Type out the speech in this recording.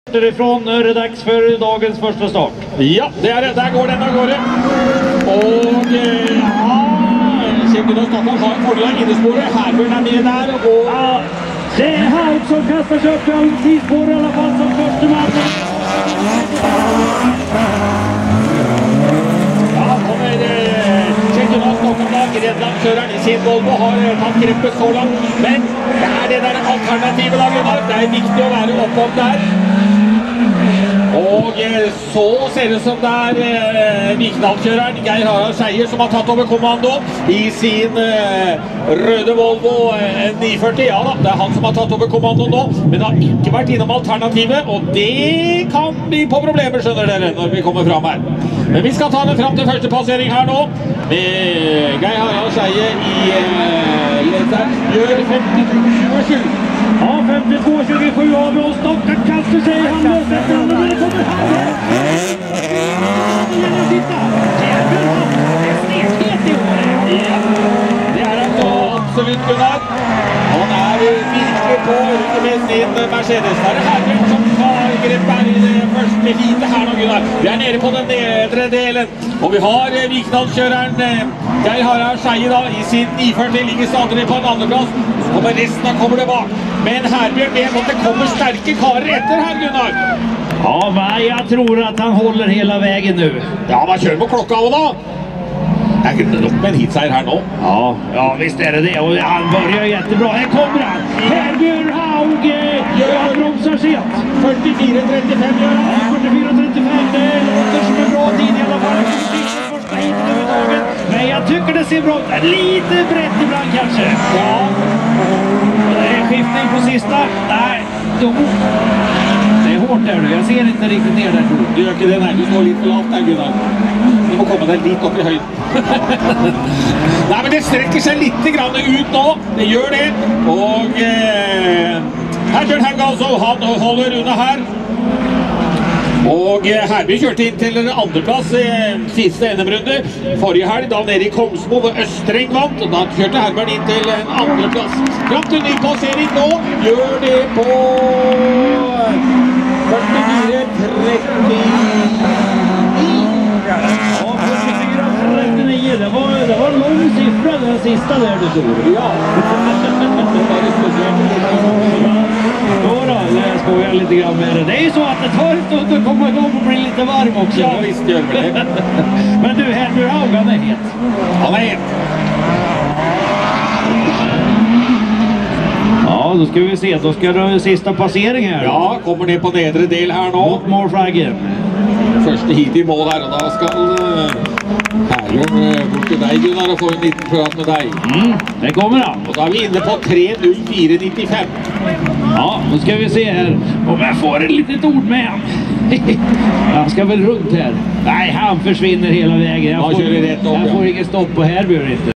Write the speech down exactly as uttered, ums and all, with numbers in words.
Därifrån är det dags för dagens första start. Ja, det är det. Där går den av gårde. Og ja, Kjempenos Stockholm har en fordel av innesporet. Herbjørn er med der. Og ja, det är Haug som kastar sig upp i tidsspår i alla fall som första man. Ja, kommer Kjempenos Stockholm da. Grenland-kjøreren i sin Volvo har tatt greppet så langt. Men det er det der alternativet da, Gunnar. Det er viktig å være oppom der. Og så ser det som det er eh, Vikdal-kjøreren Geir Harald Scheier som har tatt over kommandoen i sin eh, røde Volvo eh, ni førti. Ja da, det er han som har tatt over kommandoen nå, men har ikke vært innom alternativet, og det kan bli på problemer, skjønner dere, når vi kommer fram her. Men vi skal ta den fram til første passering her nå, med Geir Harald Scheier i eh, lederen, gjør femtito tjuesju. Ja, femtiotvå tjugosju av oss. Stockholm kastar sig i handlöst. Men det kommer här. Gärna sitta. Herbjørn är stekhet i år. Ja, det er han så absolutt, Gunnar. Han er virkelig på med sin Mercedes. Det er Herbjørn som tar grepet i det første heatet her nå, Gunnar. Vi er nede på den nedre delen. Og vi har Vikdal-kjøreren Geir Harald Scheier da, i sin ni førti, ligger stadig på en andreplass. Så kommer resten av kommer det bak. Men Herbjørn vet at det kommer sterke karer etter her, Gunnar. Ja, men jag tror att han håller hela vägen nu. Ja, man kjører på klokka av da. Det er ikke nok med en hitseier her nå. Ja, ja, visst är det det. Och han börjar jättebra. Här kommer han. Herbjørn Haug. Han bromsar sent. førtifire trettifem gjør han. Ja, førtifire trettifem. Det låter som en bra tid i alla fall. Första hit överhuvudtaget. Men jag tycker det ser bra ut. Lite brett ibland kanske. Ja. Det är skiftning på sista. Nej, då... Det är hårt där nu. Jag ser inte riktigt ner där. Du gjør ikke det, nei. Du står litt for lavt der, Gunnar. Du må komme deg litt opp i høyden. Nei, men det strekker seg litt grann ut nå. Det gjør det. Og eh, Herbjørn Haug altså, han holder unna her. Og Herbjørn kjørte inn til en andreplass i siste N M-runde. Forrige helg, da nede i Kongsmo, hvor Østreng vant. Da kjørte Herbjørn inn til en andreplass. Fram til ny passering nå, gjør det på førtifire trettifire. Ja, førtifire trettionio. Det var, det var en lång siffra den sista där du såg. Ja. Då då, jag skojar lite grann med det. Det är ju så att det tar en stund att komma igång och bli lite varm också. Ja, visst gör det. Men du, Herbjørn Haug, han är het. Han är het. Ja, då ska vi se. Då ska det sista passering här. Ja, kommer ned på nedre del her nå. Mot målflaggen. Første hit i mål her, og da skal Herbjørn bort til deg, Gunnar, og få en liten prat med deg. Mm, det kommer han. Og da er vi inne på tre null fire nittifem. Ja, då ska vi se här om jag får ett litet ord med han. Han ska väl runt här. Nej, han försvinner hela vägen. Jag får, Ja, kör det rätt upp, jag ja. får inget stopp på Herbjørn inte.